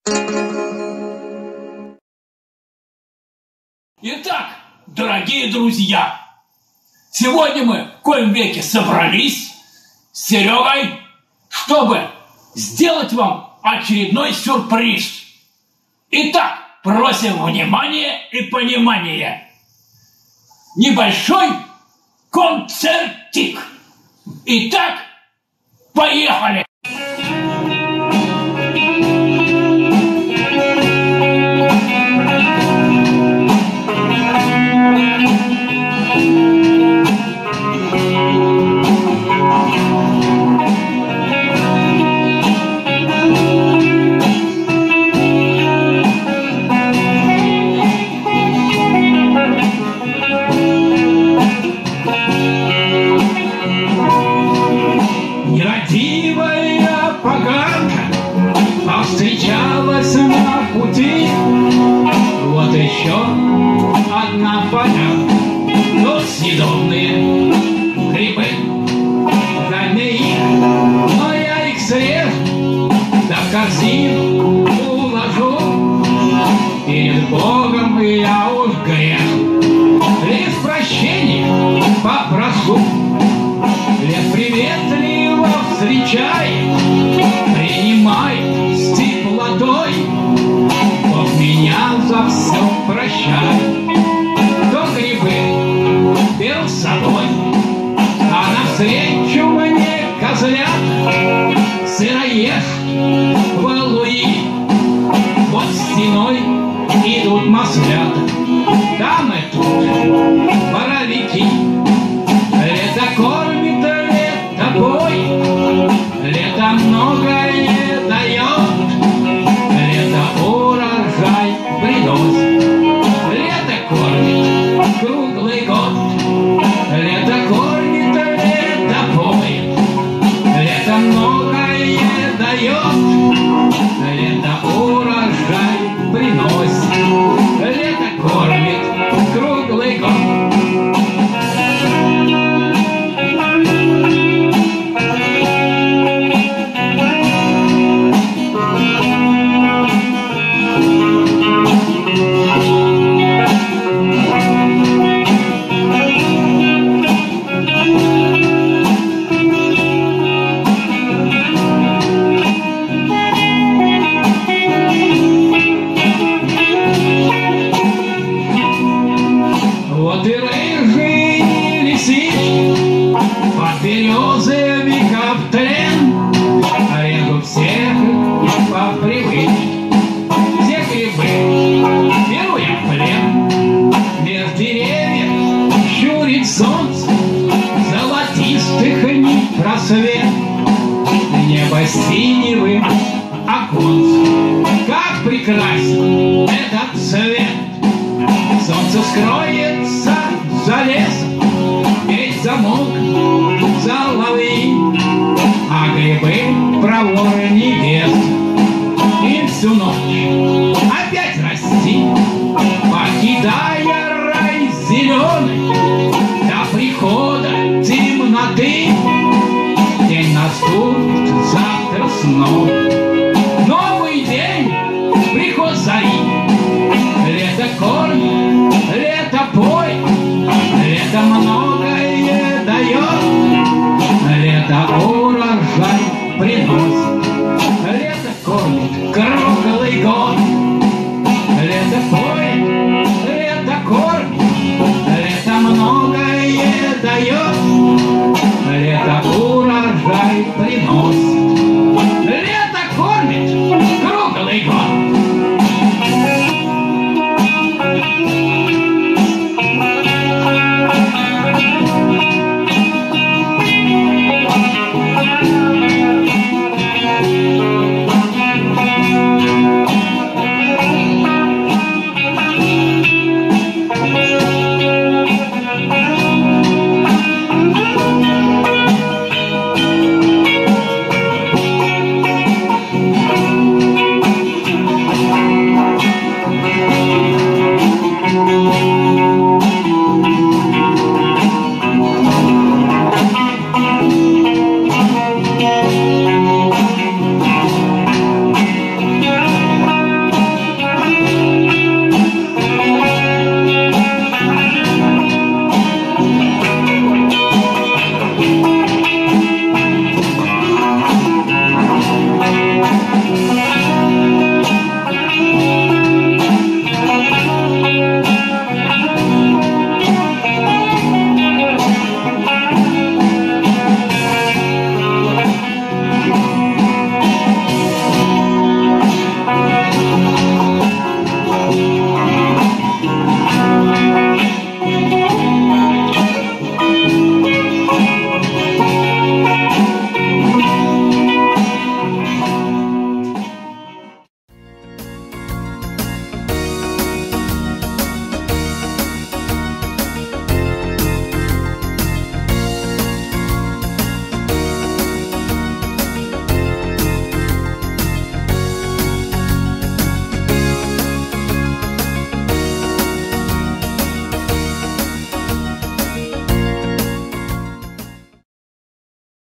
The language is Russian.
Итак, дорогие друзья, сегодня мы в коем веке собрались с Серегой, чтобы сделать вам очередной сюрприз. Итак, просим внимания и понимания. Небольшой концертик. Итак, поехали! Встречалась на пути, вот еще одна поля, но съедобные грибы, дальние их, но я их срежу, да в корзину уложу, перед Богом я уж грех, лишь прощения попрошу, лет приветливо встречай, принимай с теплотой, Бог меня за все прощает. Кто грибы бил с собой, а навстречу мне козлят, сыроежки, валуи, вот стеной идут маслята, там и тут боровики, лето кормит, лето бой, лето многое дает, лето урожай приносит, лето кормит круглый год, лето кормит, лето поет, лето многое дает, лето урожай приносит, лето кормит круглый год. Вот и рыжие лисички под березами в тлен режут всех по привычке. Все грибы беру я в плен, меж деревьев щурит солнце, золотистых нить просвет, небо синевым оконцем. Как прекрасен этот цвет! Солнце скроется за лесом, ведь замолк соловей, а грибы проворы небес. И всю ночь опять